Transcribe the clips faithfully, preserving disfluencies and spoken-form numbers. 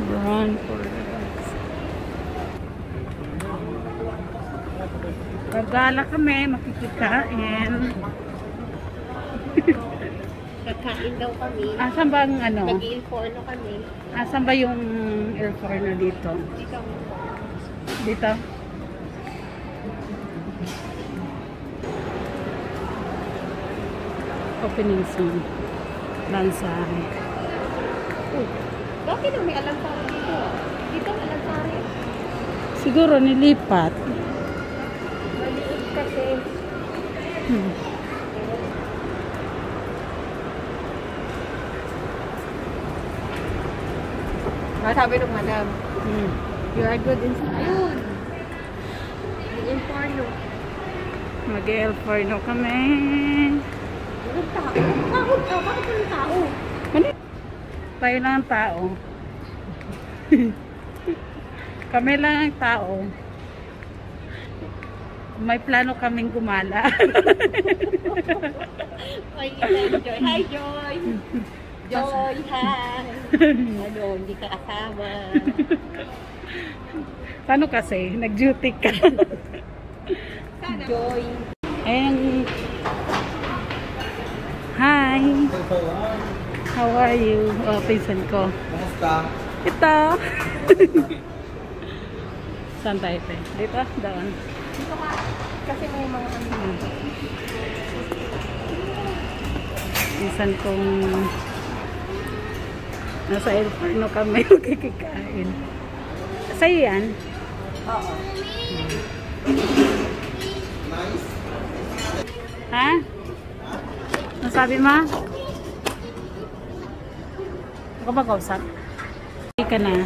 Brown forest. Gala kami, makikikain. Kakain daw kami. Asan ba ang ano? Nag-i-inforno kami. Asan ba yung airforno dito? Dito. Dito? Opening soon. Lansari. Oh, bakit nang may alansari dito? Dito may alansari. Siguro nilipat. Maliit kasi. Hmm. Ah, sabi ng madam, Hmm. you are good in... Ayun! Nag-inforno. Mag-airforno kami. Walang tao. Tao ka? Bakit walang tao? Ano? Tayo lang ang tao. Kami lang ang tao. May plano kaming gumala. Ay, Joy. Hi, Joy! Joy, hi! Ano, hindi ka kasama. Paano kasi? Nag-duty ka. Sana. Joy. And hi! How are you? Oh, pinsan ko. Basta. Ito! Saan tayo tayo? Dito? Doon. Dito ka. Kasi may mga ano. Pinsan kong nasa airporno kami magkikikain. Sa'yo yan? Oo. Nice. Ha? Nasabi mo? Ako ba kausap? Hindi ka na.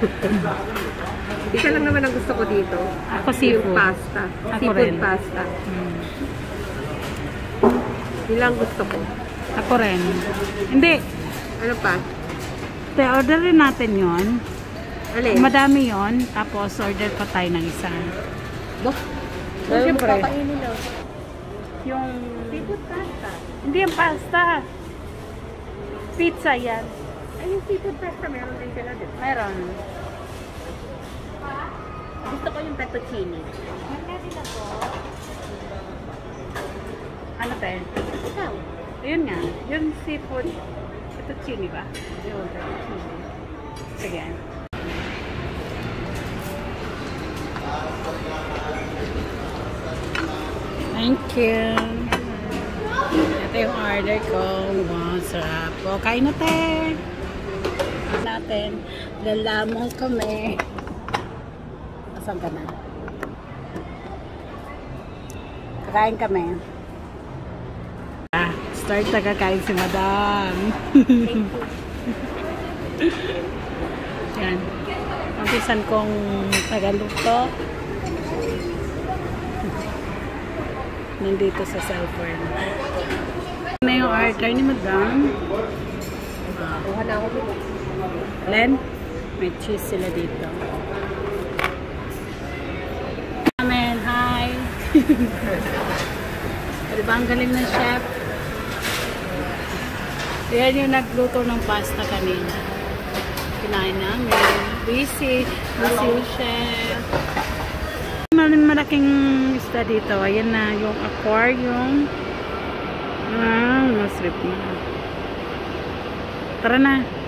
Isa lang naman ang gusto ko dito. Ako seafood. Yung pasta. Ako Seafood rin. pasta. Hmm. Yun lang gusto ko. Ako rin. Hindi. Ano pa? Te, orderin natin yon. Alin? Madami yon. Tapos order pa tayo ng isa. Bo? So, syempre. Kakainin na. Yung... Seafood pasta. Hindi yung pasta. Pizza yan. Ay, yung seafood pasta meron din sila dito. Meron. Gusto ko yung fettuccine. Meron din ako. Ano te? Ikaw? Yun nga. Yung seafood. Fettuccine ba? Yung fettuccine. Sige. Thank you. Ito yung order ko. Wow, sarap. O, kain na te. Natin. Lalamang kami. Asan ka na? Kakain kami. Ah, start na kakain si madam. Yan. Ang pisan kong tagaluto. Nandito sa cellphone. Ano yung order ni madam? Kuha na ako dito. Len, may cheese sila dito. Amen, hi! Diba ang galing ng chef? Yan yung nagluto ng pasta kanina. Kinain namin. Busy. Busy yung chef. Malaking isda dito. Ayan na yung aquarium. Ah, mas rip na. Tara na.